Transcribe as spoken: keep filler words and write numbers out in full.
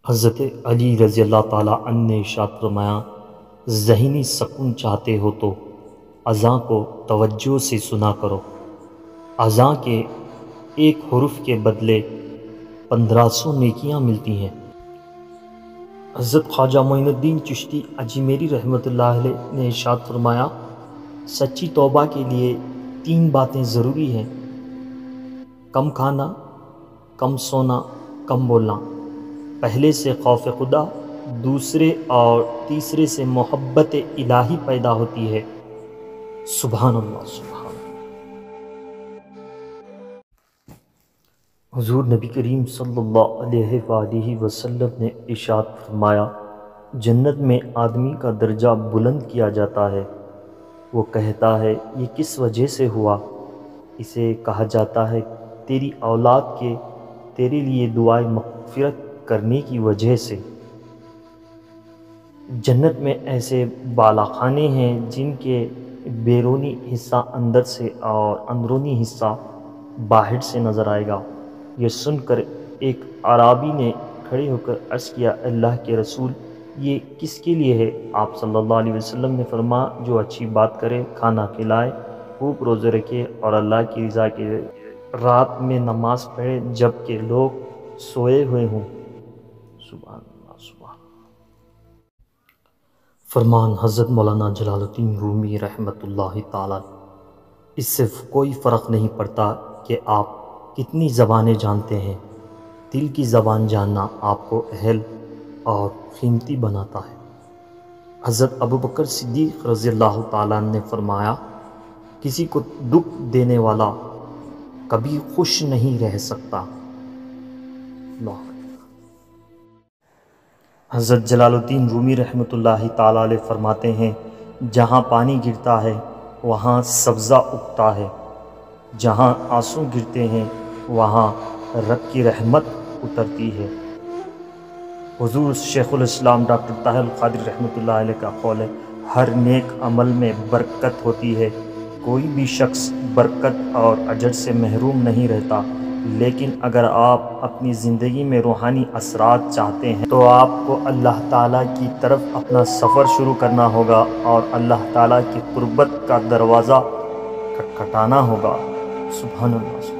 حضرت علی رضی اللہ تعالیٰ عنہ نے ارشاد فرمایا، ذہنی سکون چاہتے ہو تو اذان کو توجہ سے سنا کرو۔ اذان کے ایک حرف کے بدلے پندرہ سو نیکیاں ملتی ہیں۔ حضرت خواجہ معین الدین چشتی اجمیری رحمۃ اللہ علیہ نے ارشاد فرمایا، سچی توبہ کے لیے تین باتیں ضروری ہیں: کم کھانا، کم سونا، کم بولنا۔ پہلے سے خوف خدا، دوسرے اور تیسرے سے محبت الہی پیدا ہوتی ہے۔ سبحان اللہ، سبحان اللہ۔ حضور نبی کریم صلی اللہ علیہ وآلہ وسلم نے ارشاد فرمایا، جنت میں آدمی کا درجہ بلند کیا جاتا ہے۔ وہ کہتا ہے، یہ کس وجہ سے ہوا؟ اسے کہا جاتا ہے، تیری اولاد کے تیرے لیے دعائے مغفرت کرنے کی وجہ سے۔ جنت میں ایسے بالا خانے ہیں جن کے بیرونی حصہ اندر سے اور اندرونی حصہ باہر سے نظر آئے گا۔ یہ سن کر ایک اعرابی نے کھڑے ہو کر عرض کیا، اللہ کے رسول، یہ کس کے لیے ہے؟ آپ صلی اللہ علیہ وسلم نے فرمایا، جو اچھی بات کرے، کھانا کھلائے، خوب روزے رکھے اور اللہ کی رضا کے رات میں نماز پڑھے جب کہ لوگ سوئے ہوئے ہوں۔ سبحان اللہ، سبحان اللہ۔ فرمان حضرت مولانا جلال الدین رومی رحمۃ اللہ تعالی۔ اس سے کوئی فرق نہیں پڑتا کہ آپ کتنی زبانیں جانتے ہیں، دل کی زبان جاننا آپ کو اہل اور قیمتی بناتا ہے۔ حضرت ابوبکر صدیق رضی اللہ تعالیٰ نے فرمایا، کسی کو دکھ دینے والا کبھی خوش نہیں رہ سکتا۔ اللہ۔ حضرت جلال الدین رومی رحمۃ اللہ تعالیٰ علیہ فرماتے ہیں، جہاں پانی گرتا ہے وہاں سبزہ اگتا ہے، جہاں آنسو گرتے ہیں وہاں رب کی رحمت اترتی ہے۔ حضور شیخ الاسلام ڈاکٹر طاہر القادری رحمۃ اللہ علیہ کا قول ہے، ہر نیک عمل میں برکت ہوتی ہے، کوئی بھی شخص برکت اور اجر سے محروم نہیں رہتا، لیکن اگر آپ اپنی زندگی میں روحانی اثرات چاہتے ہیں تو آپ کو اللہ تعالیٰ کی طرف اپنا سفر شروع کرنا ہوگا اور اللہ تعالیٰ کی قربت کا دروازہ کھٹکھٹانا ہوگا۔ سبحان اللہ۔